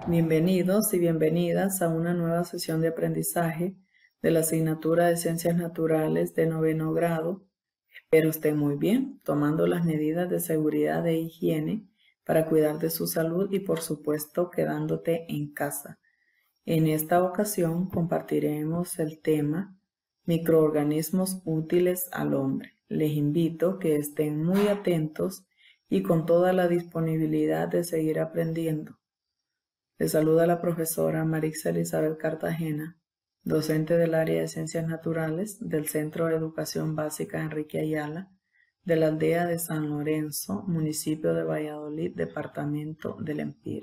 Bienvenidos y bienvenidas a una nueva sesión de aprendizaje de la asignatura de Ciencias Naturales de 9º grado. Espero estén muy bien, tomando las medidas de seguridad e higiene para cuidar de su salud y por supuesto quedándote en casa. En esta ocasión compartiremos el tema microorganismos útiles al hombre. Les invito que estén muy atentos y con toda la disponibilidad de seguir aprendiendo. Les saluda la profesora Marixa Elizabeth Cartagena, docente del área de Ciencias Naturales del Centro de Educación Básica Enrique Ayala, de la aldea de San Lorenzo, municipio de Valladolid, departamento del Empira.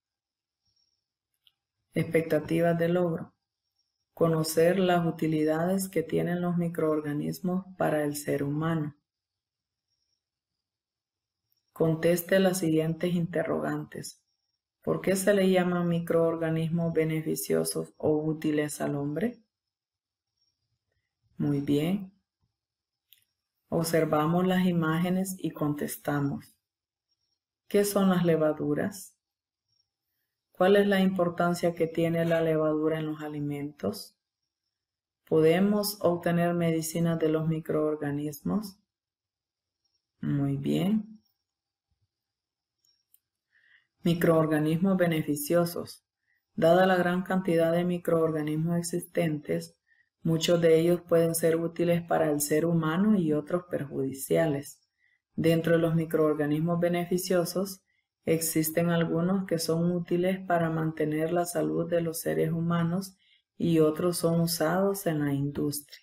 Expectativas de logro. Conocer las utilidades que tienen los microorganismos para el ser humano. Conteste las siguientes interrogantes. ¿Por qué se le llaman microorganismos beneficiosos o útiles al hombre? Muy bien. Observamos las imágenes y contestamos. ¿Qué son las levaduras? ¿Cuál es la importancia que tiene la levadura en los alimentos? ¿Podemos obtener medicinas de los microorganismos? Muy bien. Microorganismos beneficiosos. Dada la gran cantidad de microorganismos existentes, muchos de ellos pueden ser útiles para el ser humano y otros perjudiciales. Dentro de los microorganismos beneficiosos, existen algunos que son útiles para mantener la salud de los seres humanos y otros son usados en la industria.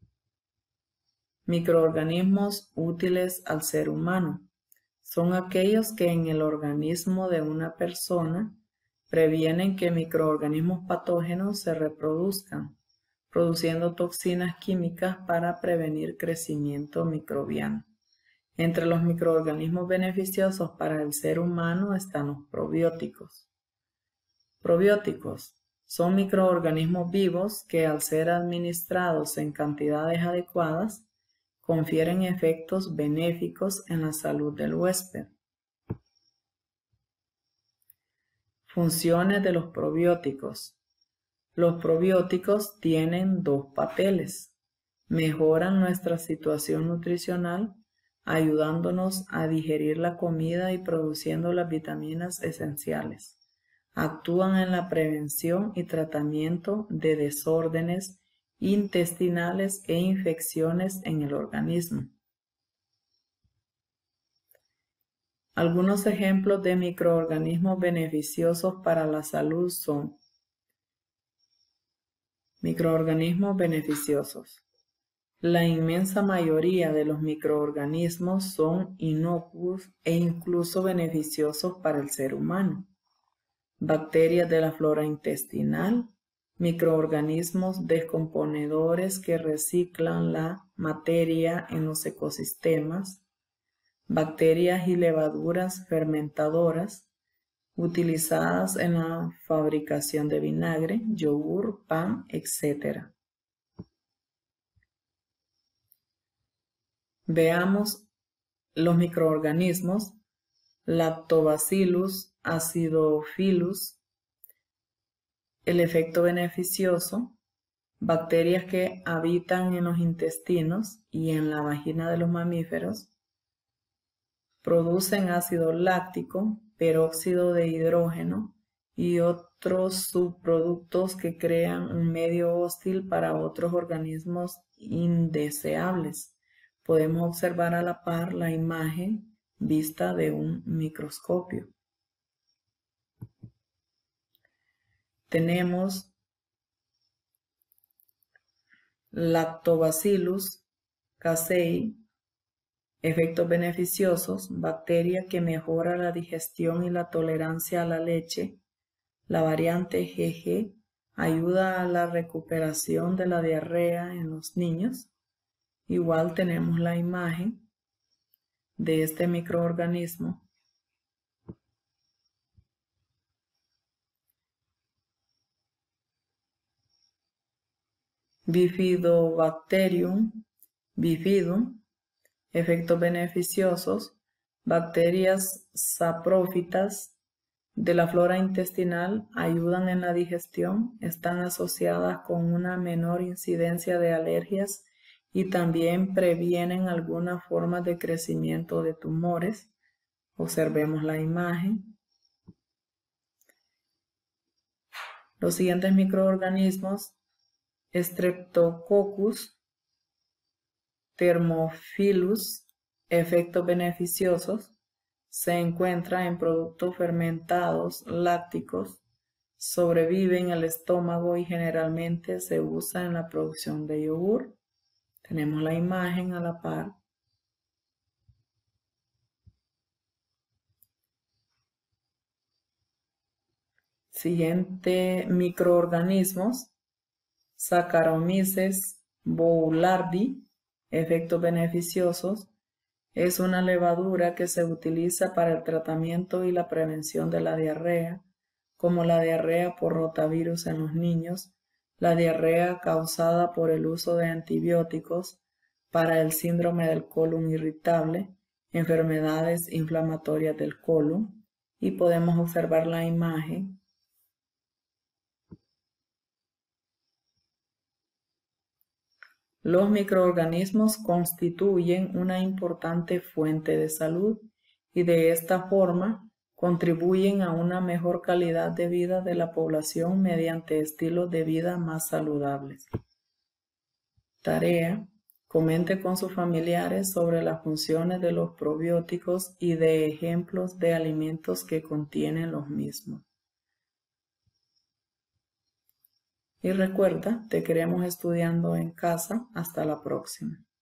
Microorganismos útiles al ser humano. Son aquellos que en el organismo de una persona previenen que microorganismos patógenos se reproduzcan, produciendo toxinas químicas para prevenir crecimiento microbiano. Entre los microorganismos beneficiosos para el ser humano están los probióticos. Probióticos son microorganismos vivos que al ser administrados en cantidades adecuadas confieren efectos benéficos en la salud del huésped. Funciones de los probióticos. Los probióticos tienen dos papeles. Mejoran nuestra situación nutricional, ayudándonos a digerir la comida y produciendo las vitaminas esenciales. Actúan en la prevención y tratamiento de desórdenes intestinales e infecciones en el organismo. Algunos ejemplos de microorganismos beneficiosos para la salud son microorganismos beneficiosos. La inmensa mayoría de los microorganismos son inocuos e incluso beneficiosos para el ser humano. Bacterias de la flora intestinal, microorganismos descomponedores que reciclan la materia en los ecosistemas, bacterias y levaduras fermentadoras utilizadas en la fabricación de vinagre, yogur, pan, etc. Veamos los microorganismos: Lactobacillus acidophilus. El efecto beneficioso: bacterias que habitan en los intestinos y en la vagina de los mamíferos, producen ácido láctico, peróxido de hidrógeno y otros subproductos que crean un medio hostil para otros organismos indeseables. Podemos observar a la par la imagen vista de un microscopio. Tenemos Lactobacillus casei, efectos beneficiosos: bacteria que mejora la digestión y la tolerancia a la leche. La variante GG ayuda a la recuperación de la diarrea en los niños. Igual tenemos la imagen de este microorganismo. Bifidobacterium bifidum, efectos beneficiosos: bacterias saprófitas de la flora intestinal ayudan en la digestión, están asociadas con una menor incidencia de alergias y también previenen algunas formas de crecimiento de tumores. Observemos la imagen. Los siguientes microorganismos: Streptococcus, Thermophilus, efectos beneficiosos. Se encuentra en productos fermentados lácticos, sobrevive en el estómago y generalmente se usa en la producción de yogur. Tenemos la imagen a la par. Siguiente microorganismos: Saccharomyces boulardii, efectos beneficiosos. Es una levadura que se utiliza para el tratamiento y la prevención de la diarrea, como la diarrea por rotavirus en los niños, la diarrea causada por el uso de antibióticos, para el síndrome del colon irritable, enfermedades inflamatorias del colon, y podemos observar la imagen. Los microorganismos constituyen una importante fuente de salud y de esta forma contribuyen a una mejor calidad de vida de la población mediante estilos de vida más saludables. Tarea: comente con sus familiares sobre las funciones de los probióticos y de ejemplos de alimentos que contienen los mismos. Y recuerda, te queremos estudiando en casa. Hasta la próxima.